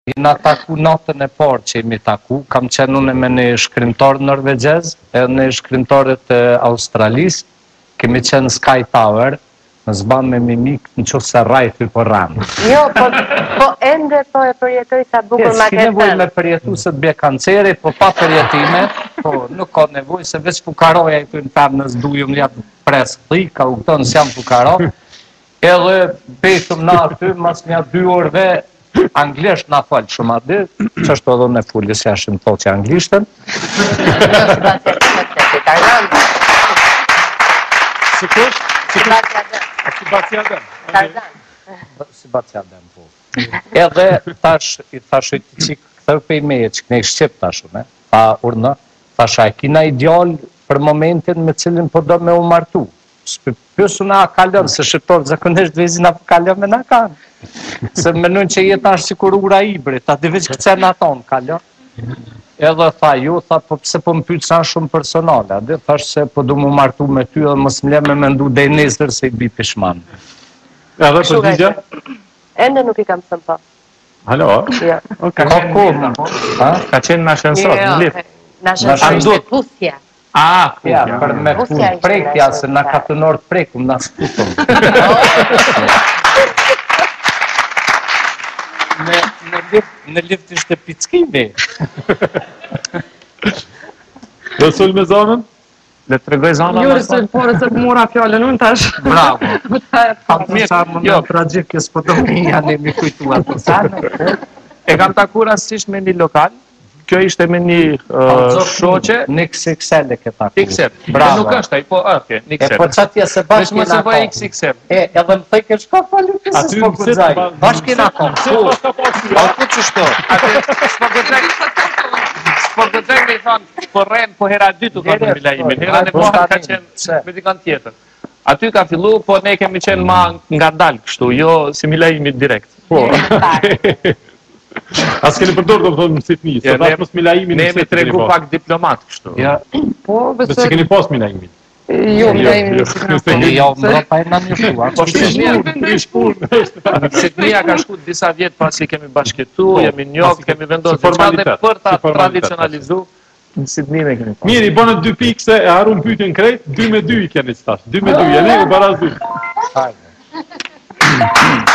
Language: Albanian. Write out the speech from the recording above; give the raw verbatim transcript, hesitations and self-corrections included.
I na taku natën e parë që jemi taku, kam qenë unë me një shkrimtar norvegjez, e një shkrimtarët e Australisë, kemi qenë Sky Tower, në zban me mimik në që se rajtë për ranë. Jo, po, po ende po e përjetoj sa bukur ma S'ki nevoj me përjetu se të bje kanceri, po pa përjetime, po nuk ka nevoj se veç fukaroja i të në tamë në zduju më jatë presë thika, u këtonë s'jam fukaro, edhe betëm na aty, mas një dy orëve, anglisht na falë shumë aty, që është edhe në fullis jashtë më thotë që anglishtën. Si kush? Si Batjadem. Si Batjadem, po. Edhe tash, i tash i qikë këtër për i meje, që këne i shqip tash, ne? Ta urna, tash a kina ideal për momentin me cilin po do me u martu. Pësë na kalon, se shqiptorë zakonisht vezin a kalon me na kanë. Se menun që jetë ashtë si kur ura ibri, ta dhe veç këtër në atonë kalon. Edhe tha ju, tha, po pëse po më pytë sa shumë personale, dhe thash se po du mu martu me ty edhe mos më le me mendu dhe i nesër se i bi pishman. Edhe për digja? Ende nuk i kam thënë po. Halo? Ka kohë, ka qenë në ashensor, në lift. Në ashensor me pusja. A, ja, për me prekja, se na ka të nërë prekum, na sputëm. Në lift ishte pickimi. Do sul me zonën? Le të regoj zonën? Jo, se porë se mora fjallën unë tash. Bravo. Kam të sharmë në tragjik, kësë po do mi janë e mi kujtu atë sanë. E kam takur asisht me një lokal. Kjo ishte me një shoqe. Në X X L e këta ku. X X L. Bravo. Nuk është, po, oke, në X X L. E po qatje se bashkë kina ka. X X L. E, edhe më thëjke shka falu kësë s'po gëzaj. Bashkë kina ka. Po, po që shto. S'po gëzaj. S'po gëzaj me i thonë, po rrenë, po hera dytu ka të milaimin. Hera në kohën ka qenë me dikant tjetër. Aty ka fillu, po ne kemi qenë ma nga dalë kështu, jo si milaimit direkt. Po. As keni përdor do të thonë mësit një, se dash mos milaimin ne me tregu pak diplomat kështu. Ja, po, besoj. Se keni pas milaimin. Jo, milaimin nuk. Jo, më pa e na njështua. Po Sidnia ka shku disa vjet pasi kemi bashkëtu, jemi njohur, kemi vendosur diçka për ta tradicionalizuar. Në Sidni ne kemi pas. Miri, bënë dy pikë se e harun pyetjen krejt, dy me dy i keni stash. dy me dy, jeni u baraz dy. Hajde.